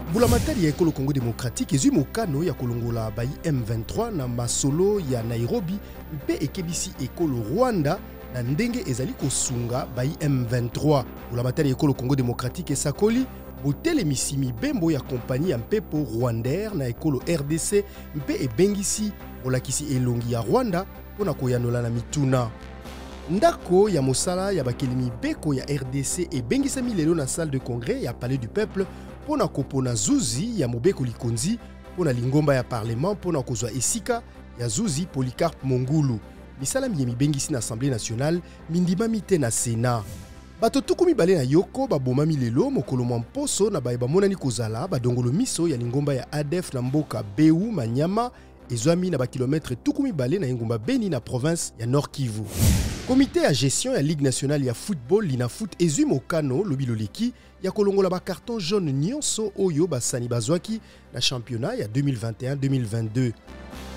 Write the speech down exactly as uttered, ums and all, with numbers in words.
Mbulamatari ya ekolo Congo démocratique ezwi mokano ya kolongola bayi M vingt-trois na masolo ya Nairobi mpe ekebisi ekolo Rwanda na ndenge ezali kosunga bayi M vingt-trois. Mbulamatari ya ekolo Congo démocratique esakoli botelemisi mibembo ya kompani ya mpepo Rwandair na ekolo R D C mpe ebengisi bolakisi elongi ya Rwanda mpona koyanola na mituna. Ndako ya mosala ya bakeli mibeko ya R D C ebengisami lelo na salle de congrès ya Palais du Peuple pona kopona zuzi ya mobeko likonzi pona lingomba ya parlement pona kozwa esika ya zuzi Polycarpe Mongulu. Misala miye mibengisi na Assemblée nationale mindima mite na Sénat. Bato tuku mibale na yoko babomami lelo mokolo mwa mposo na baye bamonani kozala badongolo miso ya lingomba ya A D F na mboka Beu Manyama ezwami na bakilometre tuku mibale na engumba Beni na province ya Nord Kivu. Comité ya gestion ya Ligue nationale ya football Linafoot ezwi mokano lobi loleki ya kolongola ba carton jaune nyonso oyo basani bazwaki na championnat ya deux mille vingt et un deux mille vingt-deux.